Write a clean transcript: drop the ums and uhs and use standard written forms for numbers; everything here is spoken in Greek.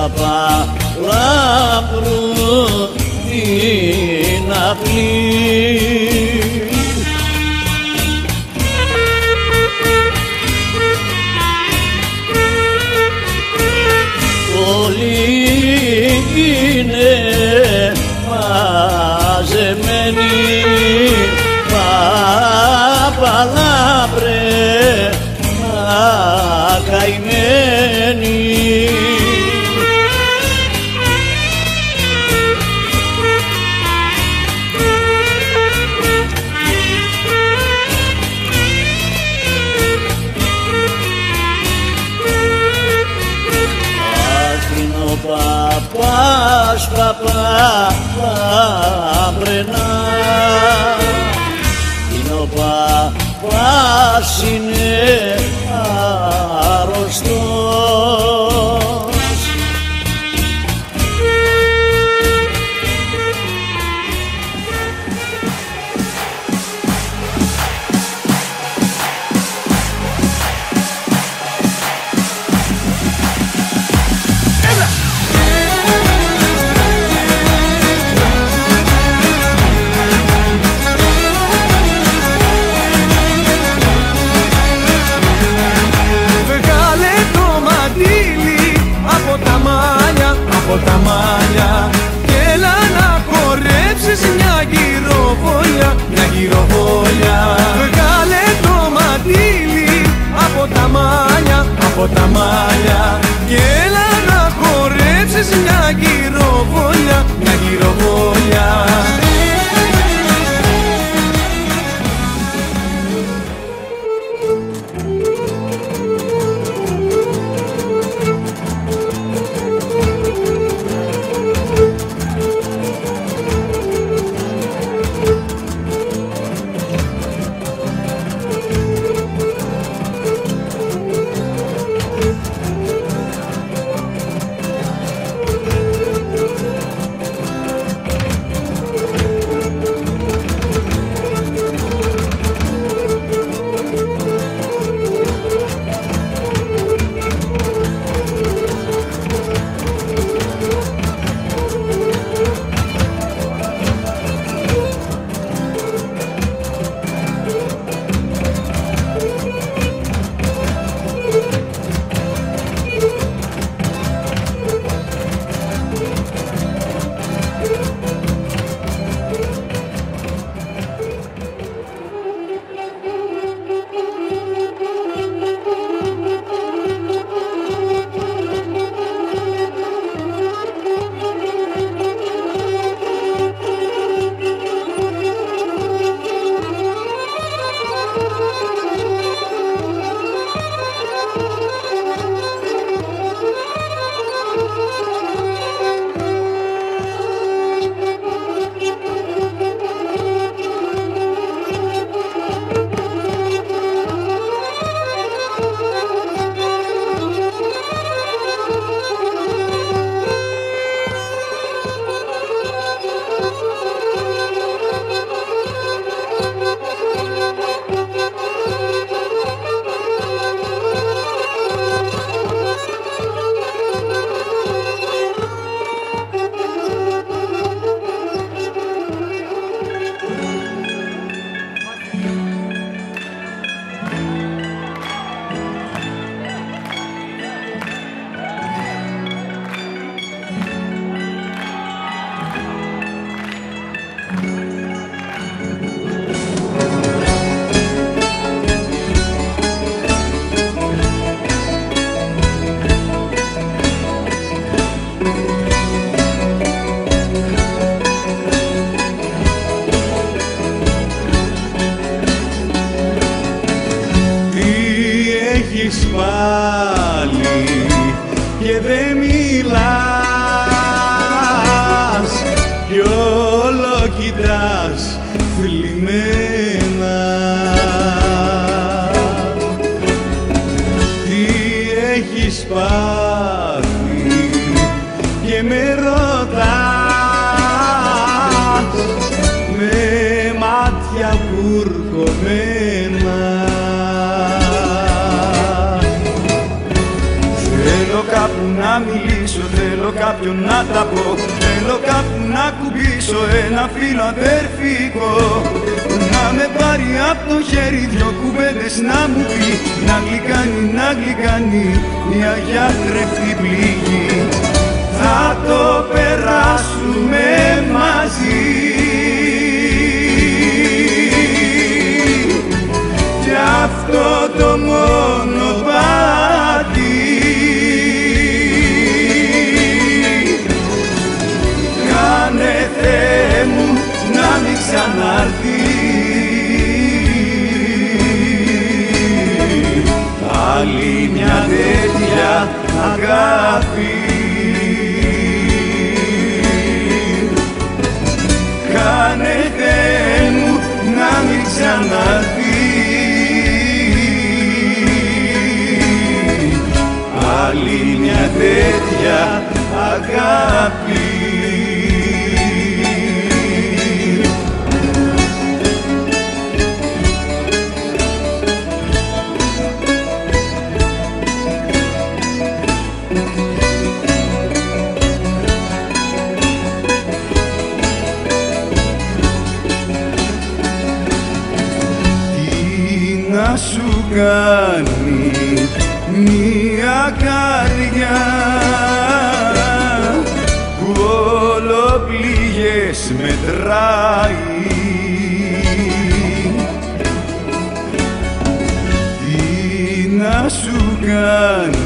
παπαλάπρου την απλή. Όλοι είναι μαζεμένοι, παπαλάπρε καημένοι. Παπάς, παπαλάπρενα, είναι ο παπάς είναι αρρωστός. Από τα μάλια και έλα να χορέψεις μια γυροβόλια, μια γυροβόλια. Βγάλε το μαντίλι από τα μάλια και έλα να χορέψεις μια γυροβόλια, μια γυροβόλια. έχεις πάλι και δεν μιλάς κι όλο κοιτάς θλιμμένα. Τι έχεις πάθει και με ρωτάς με μάτια κουρκωμένα. Θέλω κάπου να μιλήσω ζήσω, θέλω κάποιον να τα πω. Θέλω κάποιον να κουμπίσω, ένα φίλο αδερφικό, να με πάρει απ' το χέρι, δυο κουβέντες να μου πει, να γλυκάνει, να γλυκάνει μια γιατρευτή πληγή. Θα το περάσουμε μαζί κι αυτό το μονοπάτι. Κάνε Θεέ μου να μην ξανάρθει άλλη μια τέτοια αγάπη. Κάνε Θεέ μου να μην ξανάρθει άλλη μια τέτοια αγάπη. Να σου κάνει μια καρδιά που όλο πληγές μετράει, τι να σου κάνει